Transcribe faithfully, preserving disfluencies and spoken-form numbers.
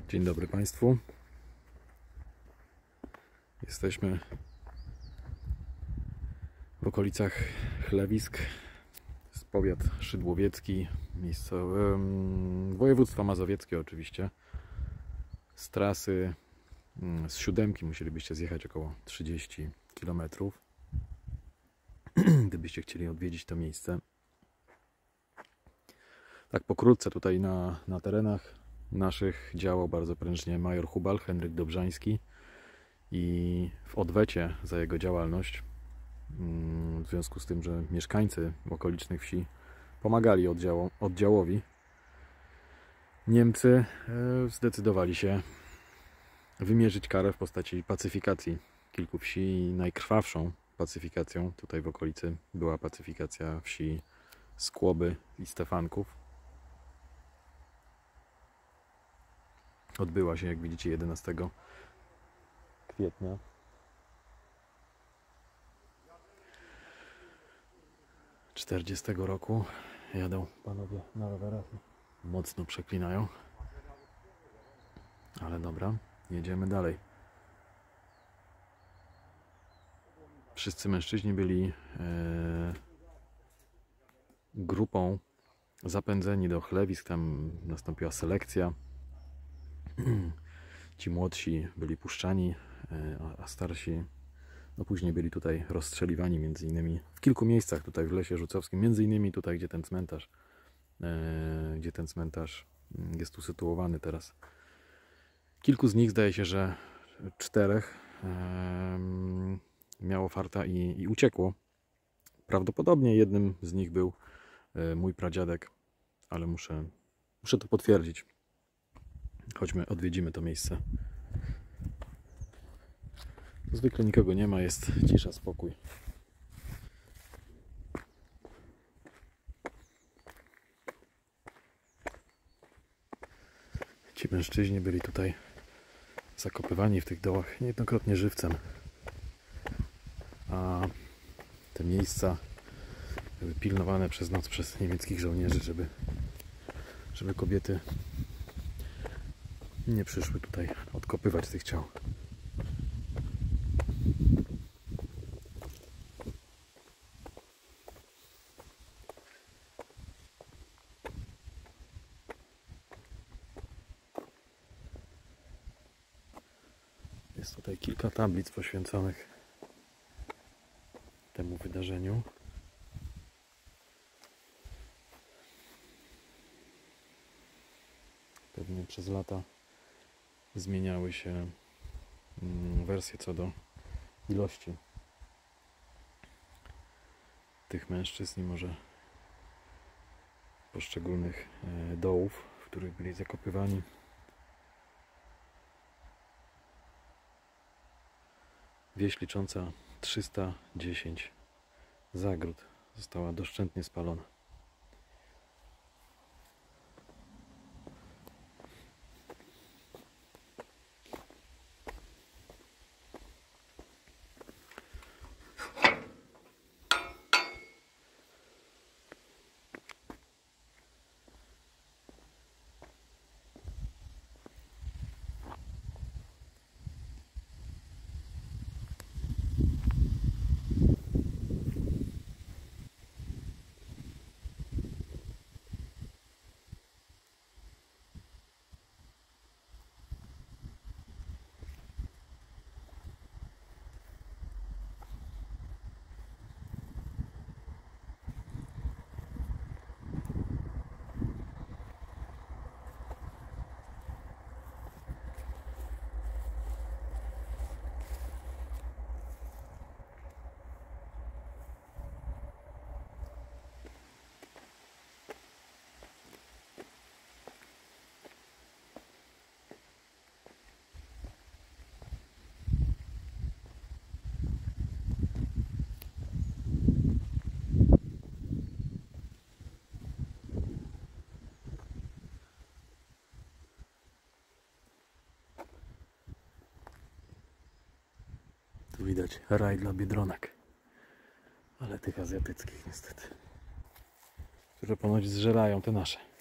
Dzień dobry Państwu. Jesteśmy w okolicach Chlewisk, z powiat szydłowiecki, miejscowy, województwa mazowieckie oczywiście. Z trasy z siódemki musielibyście zjechać około trzydzieści kilometrów, gdybyście chcieli odwiedzić to miejsce. Tak pokrótce tutaj na, na terenach naszych działał bardzo prężnie major Hubal, Henryk Dobrzański, i w odwecie za jego działalność, w związku z tym, że mieszkańcy okolicznych wsi pomagali oddziału, oddziałowi, Niemcy zdecydowali się wymierzyć karę w postaci pacyfikacji kilku wsi. I najkrwawszą pacyfikacją tutaj w okolicy była pacyfikacja wsi Skłoby i Stefanków. Odbyła się, jak widzicie, jedenastego kwietnia. czterdziestego roku. Jadą panowie na rowerach. Mocno przeklinają. Ale dobra, jedziemy dalej. Wszyscy mężczyźni byli e, grupą zapędzeni do Chlewisk. Tam nastąpiła selekcja. Ci młodsi byli puszczani, a starsi no później byli tutaj rozstrzeliwani, między innymi w kilku miejscach tutaj w Lesie Rzucowskim, między innymi tutaj, gdzie ten cmentarz gdzie ten cmentarz jest usytuowany teraz. Kilku z nich, zdaje się, że czterech miało farta i, i uciekło. Prawdopodobnie jednym z nich był mój pradziadek, ale muszę, muszę to potwierdzić. Chodźmy, odwiedzimy to miejsce. Zwykle nikogo nie ma, jest cisza, spokój. Ci mężczyźni byli tutaj zakopywani w tych dołach niejednokrotnie żywcem. A te miejsca były pilnowane przez noc przez niemieckich żołnierzy, żeby, żeby kobiety nie przyszły tutaj odkopywać tych ciał. Jest tutaj kilka tablic poświęconych temu wydarzeniu. Pewnie przez lata zmieniały się wersje co do ilości tych mężczyzn i może poszczególnych dołów, w których byli zakopywani. Wieś licząca trzysta dziesięć zagród została doszczętnie spalona. Tu widać raj dla biedronek, ale tych azjatyckich niestety, które ponoć zżerają te nasze.